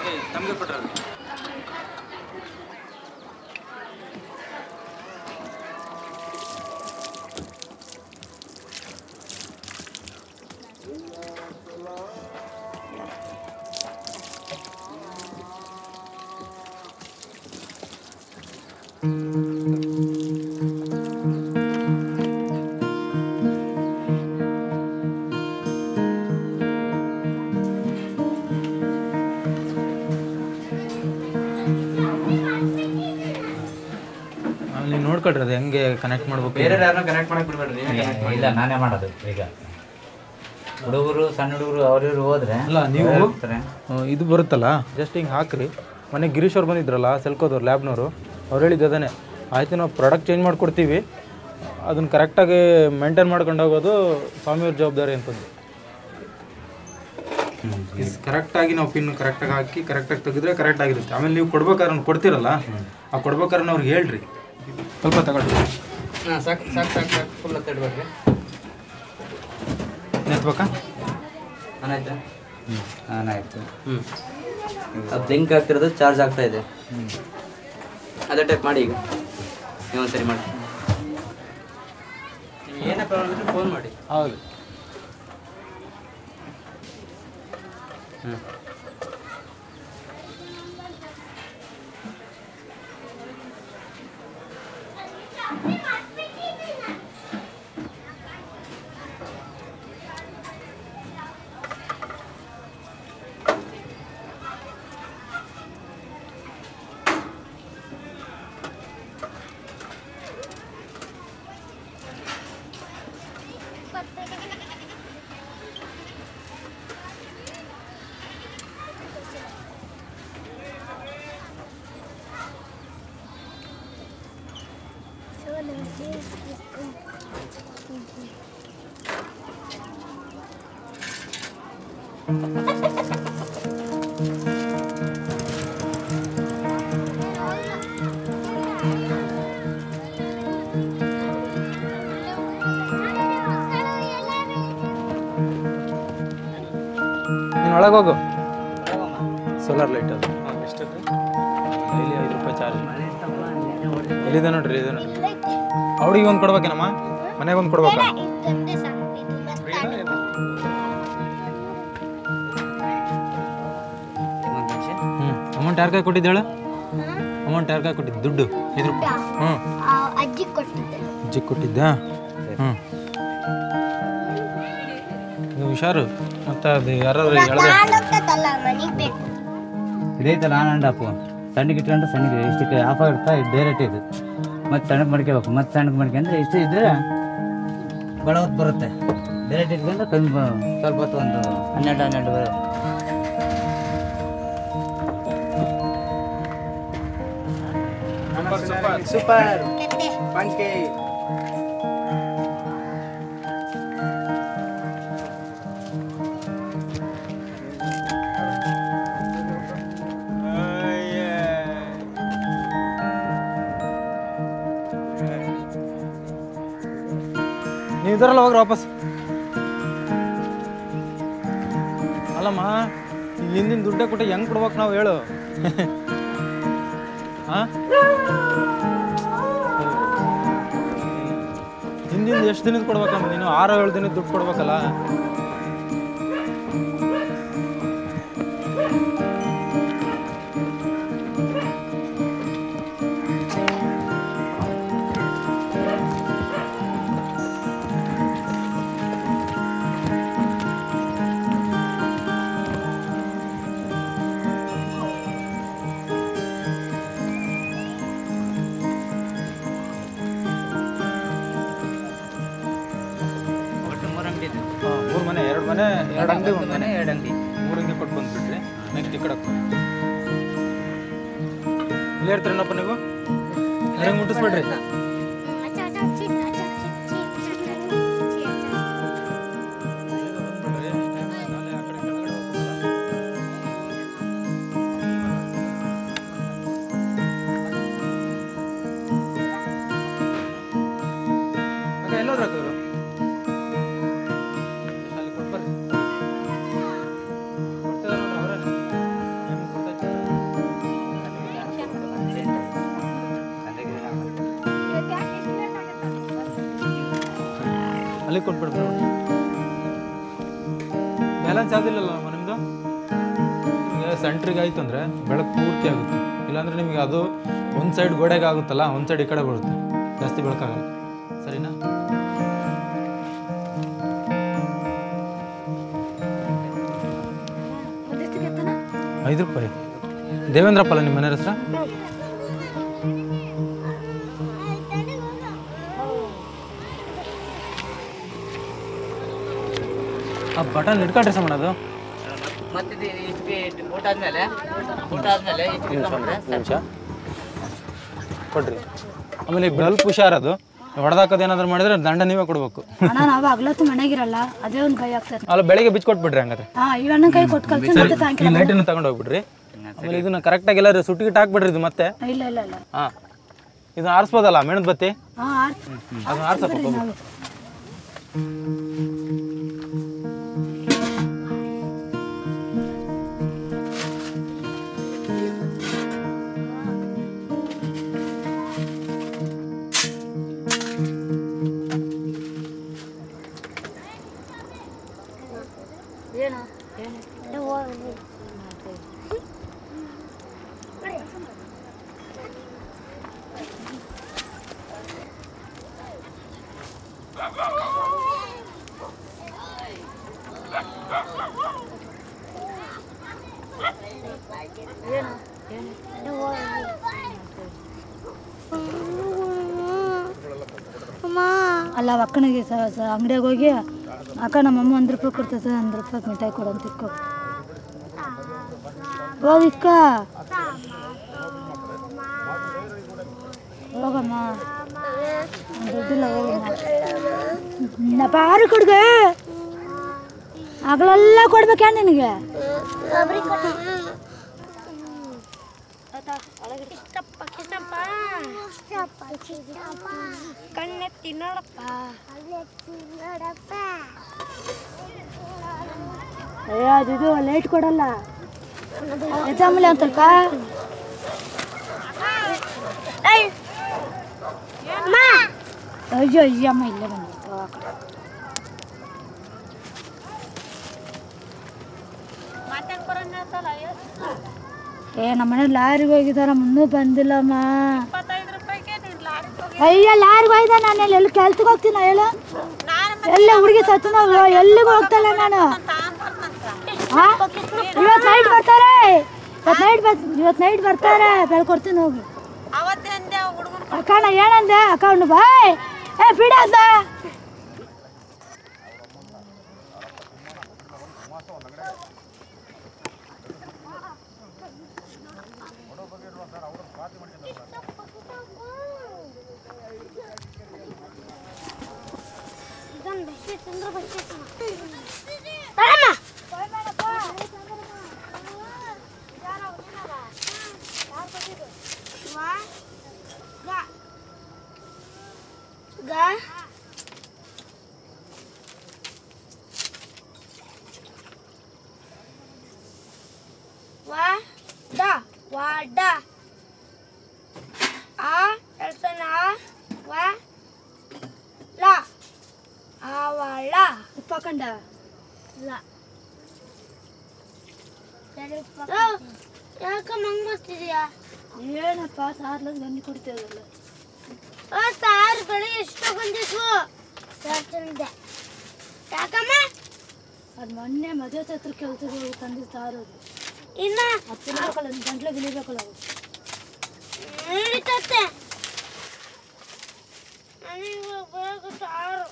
ತಮಗೆ ಕೊಟ್ಟರೆ ನೀವು ನೋಡ್ಕೊಳ್ರಿ ಅದು ಹೆಂಗೆ ಕನೆಕ್ಟ್ ಮಾಡ್ಬೇಕು. ಬೇರೆ ಯಾರನ್ನ ಕನೆಕ್ಟ್ ಮಾಡಕ್ಕೆ ಬಿಡಬೇಡ್ರಿ. ಇಲ್ಲ, ನಾನೇ ಮಾಡೋದು. ಈಗ ಹುಡುಗರು ಸಣ್ಣ ಹುಡುಗರು ಅವ್ರಿವ್ರು ಹೋದ್ರೆ ಅಲ್ಲ, ನೀವು ಇದು ಬರುತ್ತಲ್ಲ ಜಸ್ಟ್ ಹಿಂಗೆ ಹಾಕ್ರಿ. ಮನೆ ಗಿರೀಶ್ ಅವ್ರು ಬಂದಿದ್ರಲ್ಲ ಸೆಲ್ಕೋದವ್ರು ಲ್ಯಾಬ್ನವರು, ಅವ್ರು ಹೇಳಿದ್ದು ಅದೇ ಆಯಿತು, ನಾವು ಪ್ರಾಡಕ್ಟ್ ಚೇಂಜ್ ಮಾಡಿಕೊಡ್ತೀವಿ, ಅದನ್ನು ಕರೆಕ್ಟಾಗಿ ಮೇಂಟೈನ್ ಮಾಡ್ಕೊಂಡು ಹೋಗೋದು ಸ್ವಾಮಿಯವ್ರ ಜವಾಬ್ದಾರಿ ಅಂತಂದು. ಕರೆಕ್ಟಾಗಿ ನಾವು ಪಿನ್ ಕರೆಕ್ಟಾಗಿ ಹಾಕಿ ಕರೆಕ್ಟಾಗಿ ತೆಗೆದ್ರೆ ಕರೆಕ್ಟ್ ಆಗಿರುತ್ತೆ. ಆಮೇಲೆ ನೀವು ಕೊಡ್ಬೇಕಾದ್ರೆ ಕೊಡ್ತೀರಲ್ಲ, ಆ ಕೊಡ್ಬೇಕಾದ್ರೆ ಅವ್ರಿಗೆ ಹೇಳ್ರಿ ಸ್ವಲ್ಪ ತಗೊಳ್ರಿ. ಹಾಂ, ಸಾಕು ಸಾಕು ಸಾಕು ಸಾಕು, ಫುಲ್ ಹತ್ತಿಡ್ಬೇಡ್ರಿ. ಎತ್ಬೇಕಾ? ಆನಾಯ್ತಾ? ಆನಾಯ್ತು. ಅದು ಬ್ಲಿಂಕ್ ಆಗ್ತಿರೋದು ಚಾರ್ಜ್ ಆಗ್ತಾ ಇದೆ. ಅದೇ ಟೈಪ್ ಮಾಡಿ. ಈಗ ನೀವು ಸರಿ ಮಾಡಿ. ಏನೇ ಪ್ರಾಬ್ಲಮ್ ಇದ್ದರೆ ಫೋನ್ ಮಾಡಿ. ಹೌದು. ನೀನು ಒಳಗೆ ಹೋಗು. ಸೋಲಾರ್ ಲೈಟ್ ಅದು ಎಷ್ಟದು? ಡೈಲಿ 5 ರೂಪಾಯಿ ಚಾರ್ಜ್. ಎಲ್ಲಿದೆ ನೋಡ್ರಿ, ಇದೆ ನೋಡ್ರಿ. ಅವ್ರಿಗೆ ಒಂದು ಕೊಡ್ಬೇಕೇನಮ್ಮ? ಮನೆಗೆ ಒಂದು ಕೊಡ್ಬೇಕಾ? ಅಮೌಂಟ್ ಯಾರ ಕೈ ಕೊಟ್ಟಿದ್ದಾಳೆ? ಅಮೌಂಟ್ ಯಾರ ಕೈ ಕೊಟ್ಟಿದ್ದು? ದುಡ್ಡು 5 ರೂಪಾಯಿ. ಅಜ್ಜಿ ಕೊಟ್ಟಿದ್ದ. ನೀವು ಹುಷಾರು. ಮತ್ತೆ ಅದು ಯಾರು ಹೇಳ್ದೆ ಇದೈತಲ್ಲ ಆನ್ ಆ್ಯಂಡ್ ಆಫು. ಸಣ್ಣಗೆ ಇಟ್ಕೊಂಡು ಸಣ್ಣಗೆ ಇಷ್ಟಕ್ಕೆ ಆಫ್ ಆಗಿರ್ತಾ ಡೈರೆಕ್ಟ್ ಇದು. ಮತ್ತು ಸಣ್ಣಗೆ ಮಾಡ್ಕೋಬೇಕು. ಮತ್ತು ಸಣ್ಣಗೆ ಮಾಡ್ಕೊಂಡ್ರೆ ಇಷ್ಟು ಇದ್ರೆ ಭಾಳ ಹೊತ್ತು ಬರುತ್ತೆ. ಡೈರೆಕ್ಟ್ ಇಟ್ಕೊಂಡು ಕಮ್ಮಿ ಸ್ವಲ್ಪ ಹೊತ್ತು ಒಂದು 12 ಬರುತ್ತೆ. ಸೂಪರ್ ಪಂಚೆ ನೀವು ಇದರಲ್ಲ ಹೋಗ್ರಿ ವಾಪಸ್. ಅಲ್ಲಮ್ಮ, ಹಿಂದಿನ ದುಡ್ಡೇ ಕೊಟ್ಟು ಹೆಂಗೆ ಕೊಡ್ಬೇಕು ನಾವು ಹೇಳು? ಹಾಂ, ಹಿಂದಿನ ಎಷ್ಟು ದಿನದ ಕೊಡ್ಬೇಕಮ್ಮ ನೀನು? 6-7 ದಿನದ ದುಡ್ಡು ಕೊಡ್ಬೇಕಲ್ಲ. ಮೂರು ಮನೆ, 2 ಮನೆ, 2 ಅಂಗಡಿ, 1 ಮನೆ, 2 ಅಂಗಡಿ, 3 ಅಂಗಡಿ ಕೊಟ್ಟು ಬಂದುಬಿಟ್ರಿ. ನೆಕ್ಸ್ಟ್ ಈ ಕಡೆ ಇಲ್ಲೇ ಇರ್ತೀರೇನಪ್ಪ ನೀವು? ನನಗೆ ಮುಟ್ಟಿಸ್ಬಿಡ್ರಿ. ಎಲ್ಲೋದ್ರ ಇವರು? ಅಲ್ಲಿ ಕೊಟ್ಟು ಬರ್ರಿ. ಕೊಡ್ತಿದ್ದಾರೆ ನೋಡ್ರಿ ಅವರೇ. ನಿಮ್ಗೆ ಕೊಡ್ತಾ ಅಲ್ಲಿ ಕೊಟ್ಬಿಡ್ಬೇಕು. ಬ್ಯಾಲೆನ್ಸ್ ಯಾವುದಿಲ್ಲಲ್ಲ ನಿಮ್ಮದು. ಈಗ ಸೆಂಟ್ರಿಗೆ ಆಯಿತು ಅಂದರೆ ಬೆಳಕು ಪೂರ್ತಿ ಆಗುತ್ತೆ. ಇಲ್ಲಾಂದರೆ ನಿಮಗೆ ಅದು ಒಂದು ಸೈಡ್ ಗೋಡೆಗೆ ಆಗುತ್ತಲ್ಲ, ಒಂದು ಸೈಡ್ ಈ ಕಡೆ ಬರುತ್ತೆ, ಜಾಸ್ತಿ ಬೆಳಕಾಗಲ್ಲ. ಸರಿನಾ? ₹5. ದೇವೇಂದ್ರಪ್ಪ ಅಲ್ಲ ನಿಮ್ಮ ಮನೆ ಹೆಸರು? ಆ ಬಟನ್ ಇಟ್ಕೊಂಡ್ರೆ ಮಾಡೋದು ಮತ್ತೆ ಊಟ ಆದ್ಮೇಲೆ ನಿಮಿಷ ಕೊಡ್ರಿ. ಆಮೇಲೆ ಬಲ್ಪ್ ಹುಷಾರದು, ಹೊಡೆದಾಕೋದೇನಾದ್ರು ಮಾಡಿದ್ರೆ ದಂಡ ನೀವೇ ಕೊಡ್ಬೇಕು. ಅಣ್ಣ ನಾವು ಆಗ್ಲತ್ತು ಮನೆಗಿರಲ್ಲ, ಅದೇ ಒಂದು ಕೈ ಆಗ್ತದೆ. ಅಲ್ಲ ಬೆಳಿಗ್ಗೆ ಬಿಚ್ಕೊಟ್ಬಿಡ್ರಿ ಹಂಗಾದ್ರೆ. ಈ ಅಣ್ಣನ ಕೈ ಕೊಟ್ಟು ಕಳ್ಸಿ ಮತ್ತೆ ಈ ಲೈಟನ್ನು ತಗೊಂಡು ಹೋಗ್ಬಿಡ್ರಿ. ಆಮೇಲೆ ಇದನ್ನ ಕರೆಕ್ಟಾಗಿ ಎಲ್ಲರೂ ಸುಟ್ಟಿಗಿಟ್ಟು ಹಾಕ್ಬಿಡ್ರಿ. ಇದು ಮತ್ತೆ ಇಲ್ಲ ಇಲ್ಲ ಇಲ್ಲ ಹಾಂ ಇದನ್ನ ಆರಿಸ್ಬೋದಲ್ಲ ಮೇಣದ ಬತ್ತಿ, ಅದನ್ನ ಆರಿಸಪ್ಪ. ಅಲ್ಲ ಅಕ್ಕನಿಗೆ ಅಂಗಡಿಯಾಗ ಹೋಗಿ ಅಕ್ಕ ನಮ್ಮಮ್ಮ ₹1 ಕೊಡ್ತದೆ, ₹1 ಮಿಠಾಯಿ ಕೊಡು ಅಂತ ಇಕ್ಕೋ ಹೋಗಿಕ್ಕ ಹೋಗಮ್ಮ. ದುಡ್ಡಿಲ್ಲ ಹೋಗಮ್ಮ. ಬಾರಿ ಕೊಡ್ಗೆ ಆಗಲೆಲ್ಲ ಕೊಡ್ಬೇಕ ನಿನಗೆ. ಕಣ್ಣೆತ್ತಿ ನೋಡಪ್ಪ. ಅದು ಲೈಟ್ ಕೊಡಲ್ಲ ಎಜಾಮೂಲಿ ಅಂತಲ್ಪ. ಅಯ್ಯೋ ಅಯ್ಯಮ್ಮ ಇಲ್ಲೇ ಬಂದಿತ್ತು. ನಮ್ಮ ಮನೆ ಲಾರಿಗೆ ಹೋಗಿದಾರ, ಮುನ್ನೂ ಬಂದಿಲ್ಲಮ್ಮ. ಅಯ್ಯ ಲಾರಿಗೆ ಹೋಯ್ದ, ನಾನು ಎಲ್ಲಿ ಕೆಲ್ಸಕ್ಕೆ ಹೋಗ್ತೀನ ಹೇಳು. ಎಲ್ಲ ಹುಡುಗಿ ಸತ್ತು ನಾವು ಎಲ್ಲಿಗೂ ಹೋಗ್ತಲ್ಲ ನಾನು. ಇವತ್ತು ನೈಟ್ ಬರ್ತಾರೆ, ಇವತ್ತು ನೈಟ್ ಬರ್ತಾರೆ, ಬೆಳ್ಕೊಡ್ತೀನಿ ಹೋಗಿ. ಅಕ್ಕ ನಾ ಏನಂದೆ ಅಕ್ಕ ಅವ್ನು ಬಾಯ್ ಬಿಡ ಅಂದ. ಏನಪ್ಪ ಸಾರ್ಲ ಗಂಜಿ ಕುಡಿತೇವಲ್ಲ. ಸಾರು ಬೆಳೆ ಎಷ್ಟು ಬಂದಿದ್ವು ಯಾಕಮ್ಮ? ಅದು ಮೊನ್ನೆ ಮದುವೆ ಹತ್ರ ಕೇಳ್ತಿದ್ವಿ ತಂದಿದ್ದು ಸಾರು. ಅದು ಇನ್ನ ಹತ್ತಿರಬೇಕಲ್ಲ, ಗಂಟ್ಲೆ ಗಿಳಿಬೇಕಲ್ಲ. ನಡೀತತ್ತೆ ನನಗೆ ಸಾರು